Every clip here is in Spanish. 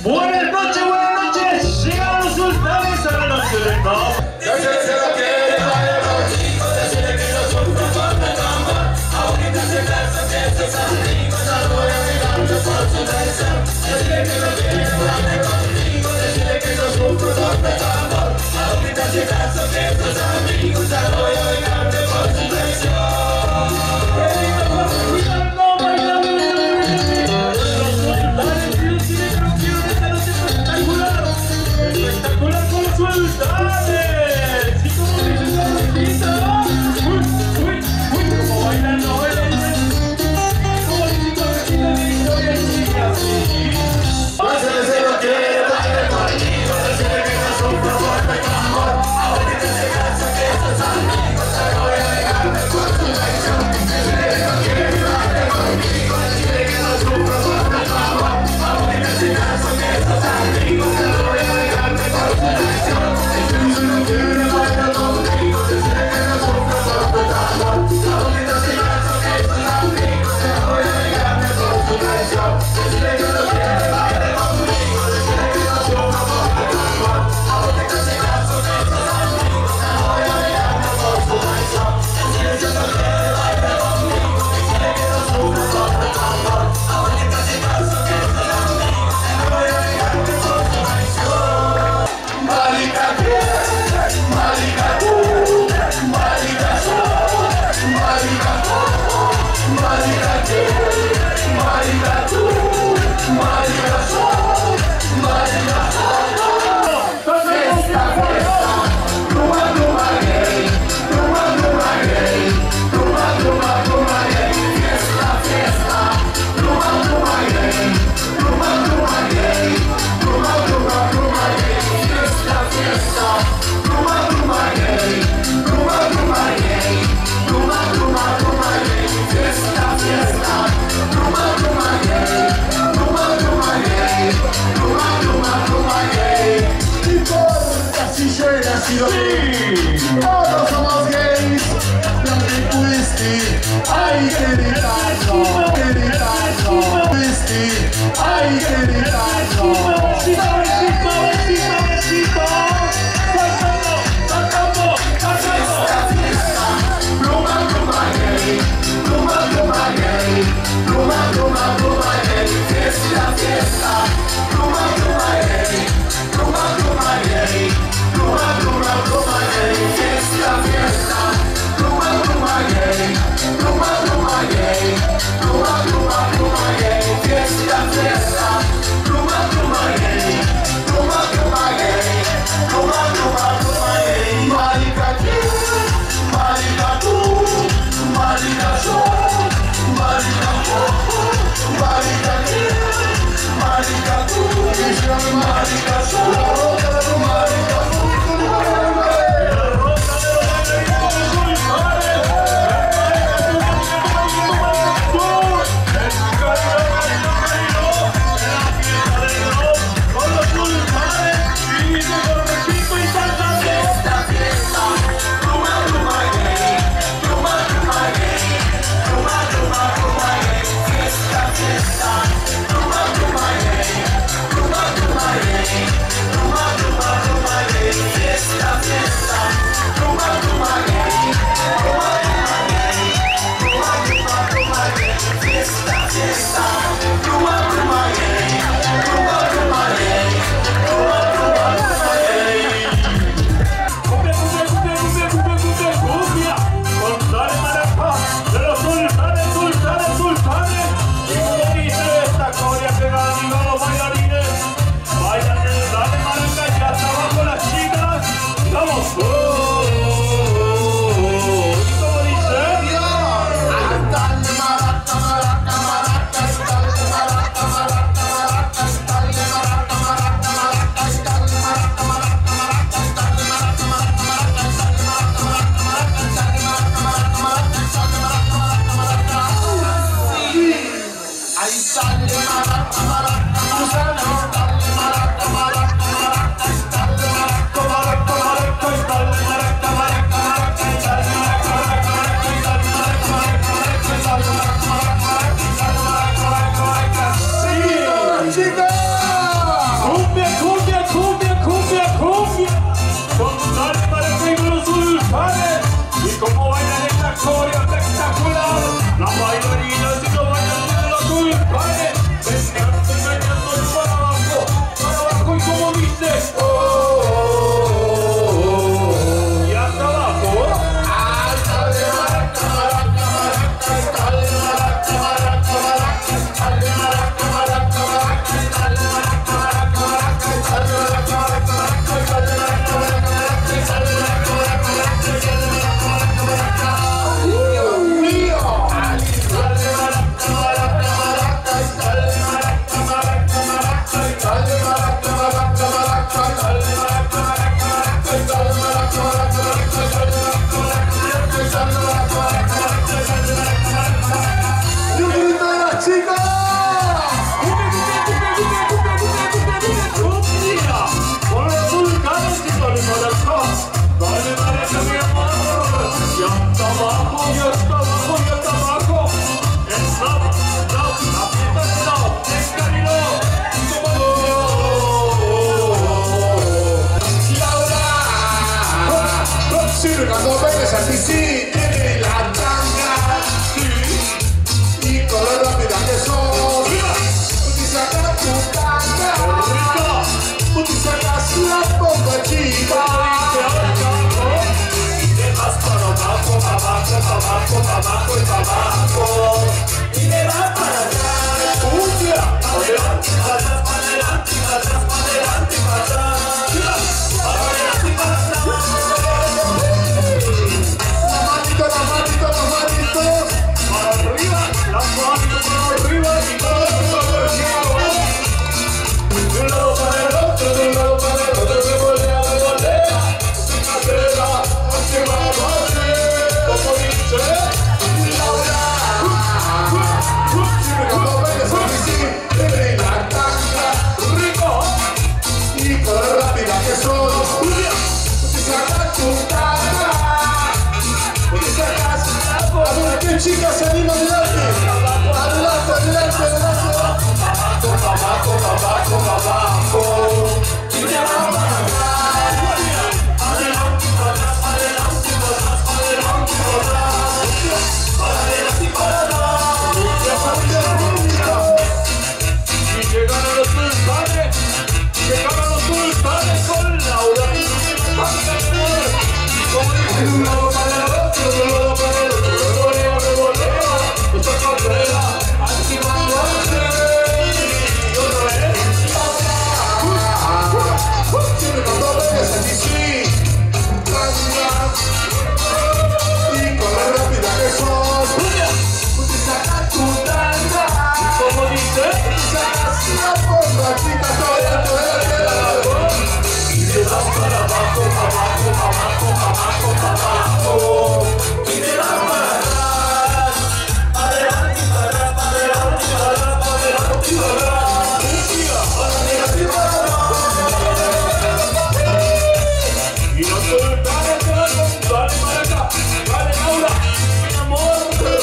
Buenas noches, llegaron los sultanes a la noche de no. Todos somos gays, blanco y whisky, hay que gritarlo, whisky, hay que gritarlo. tu tanga. Tú te sacas la bombachita. Y le vas para abajo, para abajo, para abajo, para abajo y para abajo. Y le vas para atrás. ¡Pucha! Adelante, para atrás, para adelante, para atrás, para adelante, para atrás. Para adelante, para atrás. Las manitos. Para arriba, las manos para arriba y todo de un lado para el otro, de un lado para el otro, me volea, sin cadera, hacia abajo, como dice. Cuando bailas así, te ven la tanga. Rico. Y con la rápida que sos, tú te sacas tu tanga. Tú te sacas la bombachita. A ver qué chicas se animan adelante. Adelante. Abajo. Y le vas para atrás. Adelante, para atrás, adelante, para atrás, adelante, para atrás. Para adelante y para atrás. Y llegaron los sultanes. Con Laura. Como dice, de un lado para el otro, de un lado para el otro. Me volea. Esta carrera, encima de y otra vez. Siempre cuando bailas así, sí. Tanga. Y con la rápida que sos, tú te sacas tu tanga. Como dice, Sacas la bombachita. Adelante. y le das para abajo, para abajo, para abajo, para abajo, para abajo. Y le das para atrás. Adelante, para atrás, para adelante, para atrás, para adelante, para atrás. Para adelante, para atrás. Y los sultanes se van con dale para acá, dale Laura, mi amor.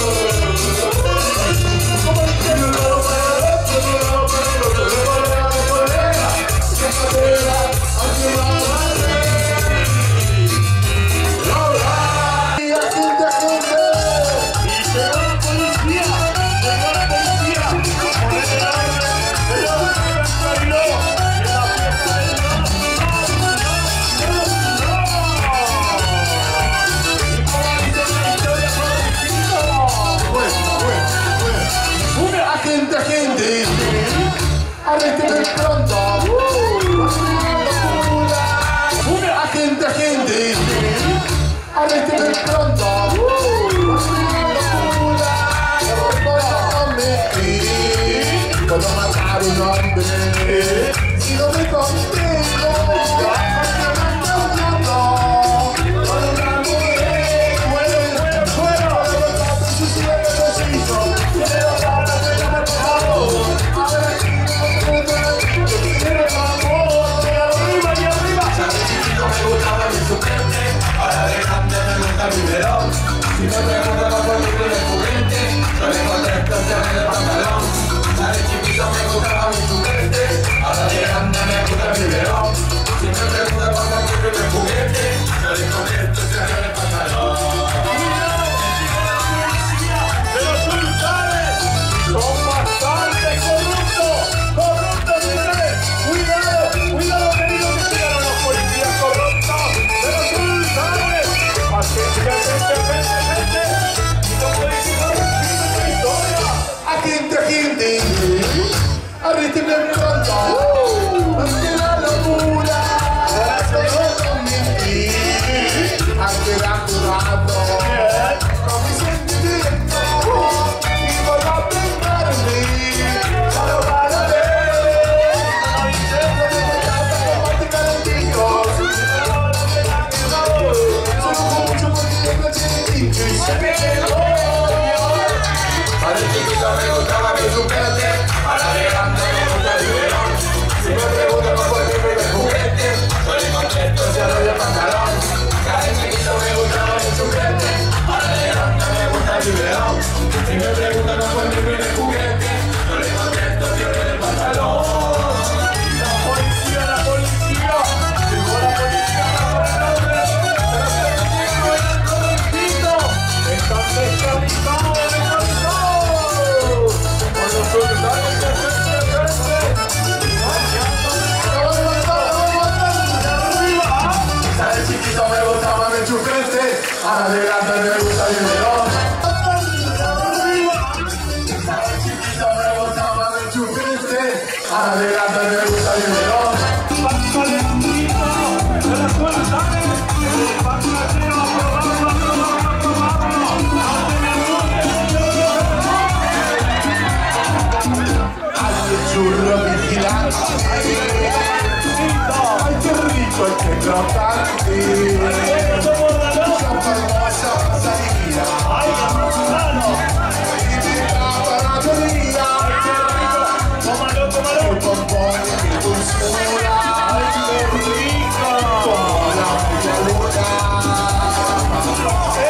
Como dice, de un lado para el otro, de un lado para el otro, me volea. Esa cadera, hacia abajo. Laura. Y agente. Y llegó la policía, a poner el orden, el orden bailó, y en la fiesta del no. Y como dice la historia, Agente. Arrésteme pronto. Agente. Arrésteme pronto. Puedo matar un hombre si no me contengo. Con una mujer. Fuera. Su cielo nos hizo. Quiero para que no me pago. A ver aquí no quiero amor. y arriba, y arriba. Chiquito me gustaba mi suplente, ahora de grande me gusta mi verón. Si no te gusta para ponerle el juguete, yo le contesto en el pantalón. De chiquito me gustaba mi suplente, ahora de grande me gusta mi verón. Si no te gusta para ponerle el juguete, yo le contesto en el pantalón. De los sultanes son bastante corruptos, señores. Cuidado, queridos, que llegaron los policías corruptos de los sultanes. Así que, vente. Adelante me gusta el biberón. Pan calentito, de la escuela, ¿sabes? El pan casero, Churro vigilante. Ay, qué rico, qué crocante. Sopa hermosa, salida. ¡ay, qué manzano! Invita para tu día. ¡Tómalo, tómalo! Tu bombón y mi dulzura. ¡Ay, qué rico! Como la media luna. ¡Qué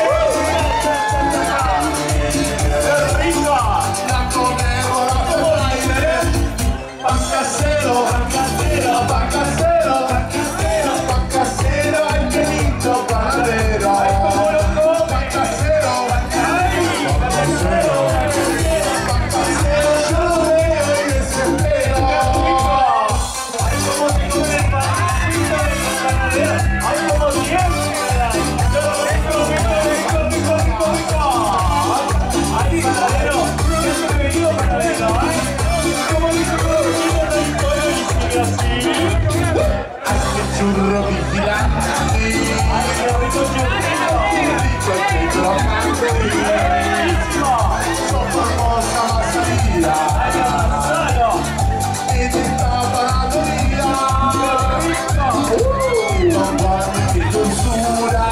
rico! La comemos por aire. Pan casero, pan casero, pan casero, pan casero, pan casero, ay qué lindo panadero. Pan casero, pan casero, pan casero, yo lo veo y desespero. ¡Ay, cómo te come el panecito de la panadera! ¡Ay, como siempre! ¡Qué rico, rico, rico, rico, rico, rico! ¡Ay, panadero! ¡Bienvenido, panadero! ¡Ay, cómo dice, cómo dice la historia y sigue así! Ay qué churro vigilante. ¡Ay, qué rico churrito! Rico qué crocante. Sopa hermosa más salida. ¡Ay, qué manzano! Invita para tu día. Bombón y mi dulzura.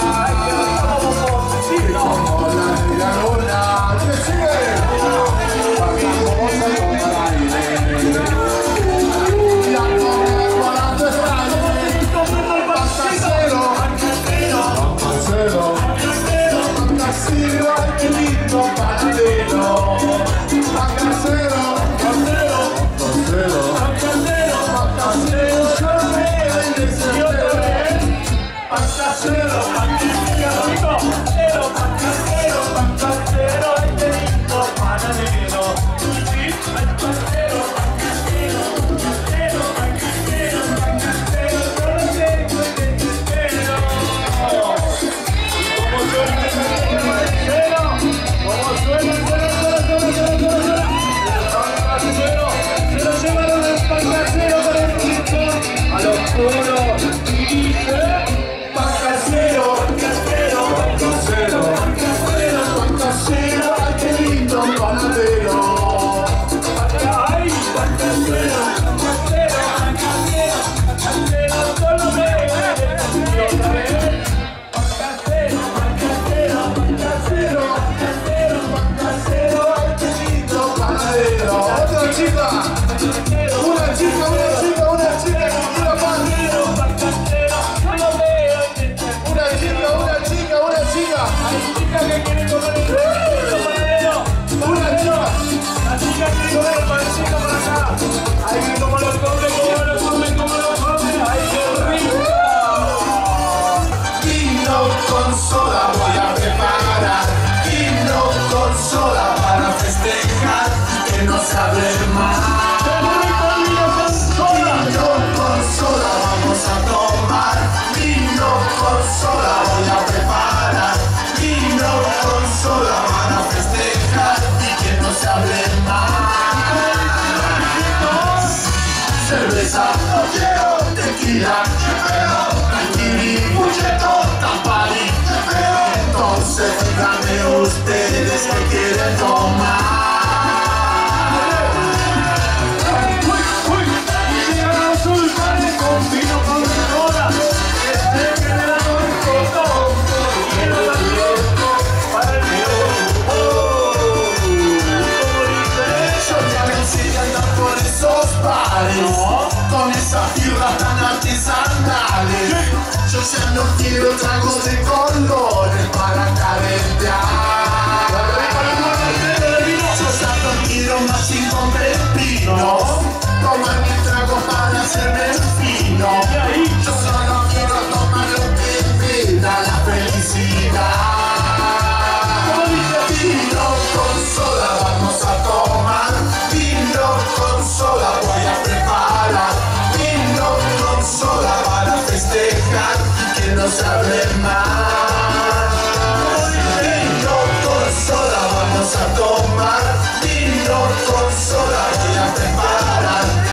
Como la media luna. ¿Qué sigue? Vamos a tomar aire. Y a comer para tu extraño. Pan casero, pan casero, pan casero, ay qué lindo panadero. Pan casero, pan casero, pan casero, pan casero, yo lo veo y desespero. Pan casero, pan casero, Pan casero, ay, qué lindo panadero. Sí, pan casero, pan casero, pan casero, pan casero, yo lo tengo y desespero. ¿Cómo suena el panadero? ¿Cómo suena? Se lo llevaron al pan casero calentito a los puros y dice: pan casero, pan casero, pan casero, pan casero, ay qué lindo panadero. ay, pan casero, solo me y otra vez. Pan casero, Pan casero, ay qué lindo panadero. Otra chica, una chica que quiera pan. pan casero, solo veo y Una chica. hay chicas que quieren comer el panadero. Una chica. La chica quiere comer el pancito por acá. Ay, que como lo come, ay, qué rico. Vino con soda voy a preparar. Vino con soda para festejar. Que no se hable más. Vino con soda vamos a tomar. Vino con soda voy a preparar. Vino con soda para festejar. Y que no se hable más. Cerveza, no quiero tequila, pero tranquili, mucheto, tampari, pero entonces díganme ustedes que quieren tomar. Llegaron los sultanes con vino con soda. Este que le da un poco. Quiero también para el mío. ¿Cómo dice? Yo ya me enseñé a andar por esos bares, con esas birras tan artesanales. Yo ya no quiero tragos de colores para calentar.